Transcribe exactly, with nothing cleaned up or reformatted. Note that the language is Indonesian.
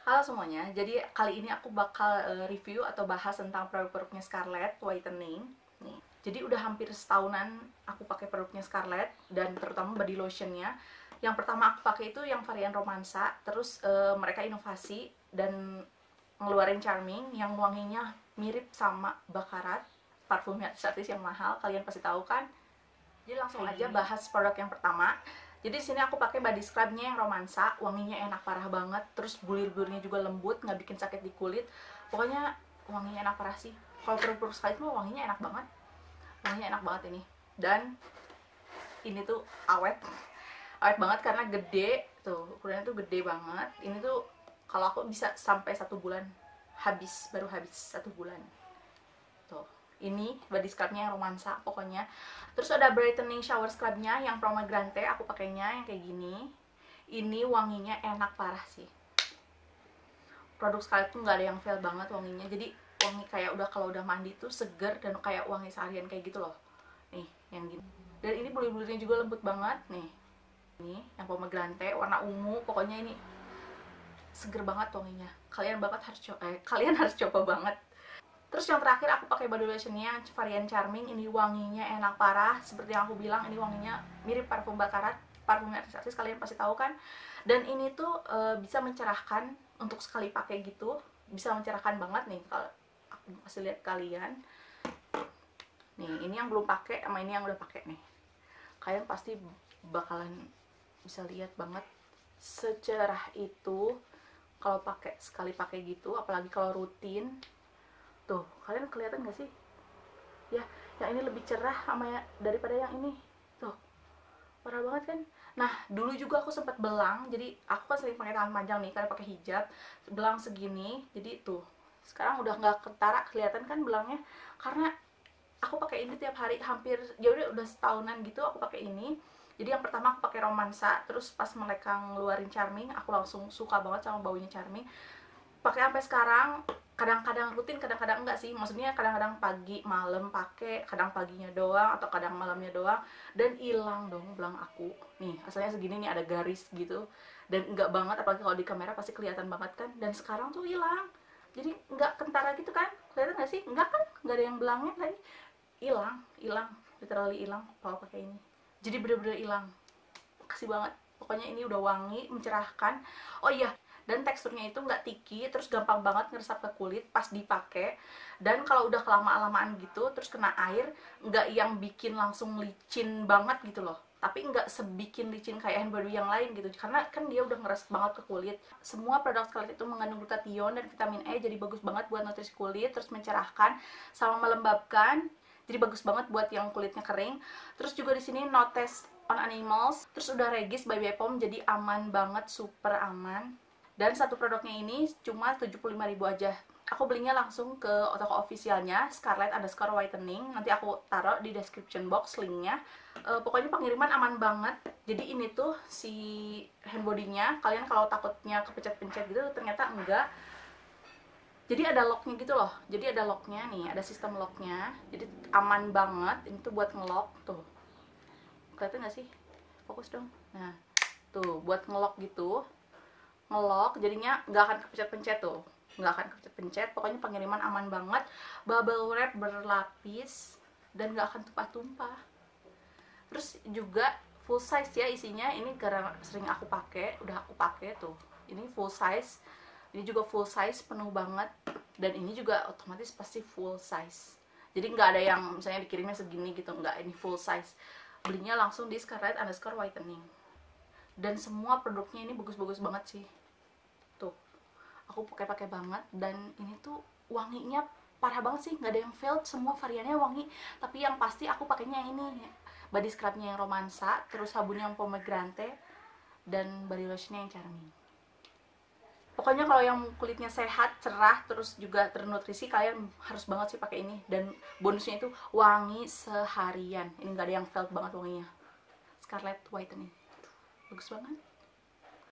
Halo semuanya, jadi kali ini aku bakal uh, review atau bahas tentang produk-produknya Scarlett Whitening. Nih, jadi udah hampir setahunan aku pakai produknya Scarlett dan terutama body lotionnya. Yang pertama aku pakai itu yang varian romansa, terus uh, mereka inovasi dan ngeluarin Charming yang wanginya mirip sama Baccarat, parfumnya artis yang mahal, kalian pasti tahu kan. Jadi langsung aja bahas produk yang pertama. Jadi sini aku pakai body scrubnya yang romansa, wanginya enak parah banget, terus bulir-bulirnya juga lembut, nggak bikin sakit di kulit. Pokoknya wanginya enak parah sih. Kalau produk-produk Scarlett mah wanginya enak banget, wanginya enak banget ini. Dan ini tuh awet, awet banget karena gede, tuh ukurannya tuh gede banget. Ini tuh kalau aku bisa sampai satu bulan habis, baru habis satu bulan. Tuh, ini body scrubnya yang romansa pokoknya. Terus ada brightening shower scrubnya yang pomegranate, aku pakainya yang kayak gini. Ini wanginya enak parah sih. Produk Scarlett tuh nggak ada yang fail banget wanginya. Jadi wangi kayak udah kalau udah mandi tuh seger dan kayak wangi seharian kayak gitu loh. Nih, yang gini. Dan ini bulir-bulirnya juga lembut banget nih. Ini yang pomegranate warna ungu, pokoknya ini seger banget wanginya. Kalian banget harus coba, eh, kalian harus coba banget. Terus yang terakhir aku pakai body lotionnya varian Charming. Ini wanginya enak parah. Seperti yang aku bilang, ini wanginya mirip parfum Baccarat, parfumnya artis-artis, kalian pasti tahu kan. Dan ini tuh e, bisa mencerahkan untuk sekali pakai gitu. Bisa mencerahkan banget nih kalau aku kasih lihat kalian. Nih, ini yang belum pakai sama ini yang udah pakai nih. Kalian pasti bakalan bisa lihat banget secerah itu kalau pakai sekali pakai gitu, apalagi kalau rutin. Tuh, kalian kelihatan gak sih? Ya, yang ini lebih cerah sama ya, daripada yang ini. Tuh, parah banget kan? Nah, dulu juga aku sempat belang. Jadi, aku kan sering pakai tangan panjang nih, karena pakai hijab. Belang segini, jadi tuh. Sekarang udah nggak ketara, kelihatan kan belangnya. Karena aku pakai ini tiap hari, hampir, ya udah udah setahunan gitu aku pakai ini. Jadi yang pertama aku pakai romansa, terus pas mereka ngeluarin Charming, aku langsung suka banget sama baunya Charming. Pakai sampai sekarang, kadang-kadang rutin, kadang-kadang enggak sih. Maksudnya kadang-kadang pagi malam pakai, kadang paginya doang atau kadang malamnya doang, dan hilang dong belang aku. Nih, asalnya segini nih, ada garis gitu. Dan enggak banget, apalagi kalau di kamera pasti kelihatan banget kan. Dan sekarang tuh hilang. Jadi enggak kentara gitu kan? Kelihatan nggak sih? Enggak kan? Enggak ada yang belangnya lagi. Hilang, hilang, literally hilang kalau pakai ini. Jadi bener-bener hilang. Makasih banget. Pokoknya ini udah wangi, mencerahkan. Oh iya, dan teksturnya itu nggak tiki, terus gampang banget ngeresap ke kulit pas dipakai. Dan kalau udah kelama-lamaan gitu terus kena air, nggak yang bikin langsung licin banget gitu loh, tapi nggak sebikin licin kayak hand body yang lain gitu, karena kan dia udah ngeresap banget ke kulit. Semua produk Scarlett itu mengandung glutathione dan vitamin E, jadi bagus banget buat nutrisi kulit, terus mencerahkan sama melembabkan. Jadi bagus banget buat yang kulitnya kering. Terus juga di sini no test on animals, terus udah regis by B P O M, jadi aman banget, super aman. Dan satu produknya ini cuma tujuh puluh lima ribu aja. Aku belinya langsung ke toko officialnya Scarlett underscore whitening. Nanti aku taruh di description box linknya. E, pokoknya pengiriman aman banget. Jadi ini tuh si hand body-nya, kalian kalau takutnya kepencet-pencet gitu, ternyata enggak. Jadi ada locknya gitu loh. Jadi ada locknya nih, ada sistem locknya. Jadi aman banget. Ini tuh buat ngelock tuh. Kelihatan gak sih? Fokus dong. Nah, tuh buat ngelock gitu. Ngelock, jadinya nggak akan kepencet-pencet tuh, nggak akan kepencet-pencet. Pokoknya pengiriman aman banget, bubble wrap berlapis dan nggak akan tumpah-tumpah. Terus juga full size ya isinya. Ini karena sering aku pakai, udah aku pakai tuh. Ini full size, ini juga full size penuh banget, dan ini juga otomatis pasti full size. Jadi nggak ada yang misalnya dikirimnya segini gitu, nggak, ini full size. Belinya langsung di Scarlett underscore whitening. Dan semua produknya ini bagus-bagus banget sih. Tuh, aku pakai-pakai banget. Dan ini tuh wanginya parah banget sih, nggak ada yang failed, semua variannya wangi. Tapi yang pasti aku pakainya ini body scrubnya yang romansa, terus sabunnya yang pomegranate, dan body lotionnya yang Charming. Pokoknya kalau yang kulitnya sehat, cerah, terus juga ternutrisi, kalian harus banget sih pakai ini. Dan bonusnya itu wangi seharian. Ini nggak ada yang failed banget wanginya. Scarlett Whitening bagus banget.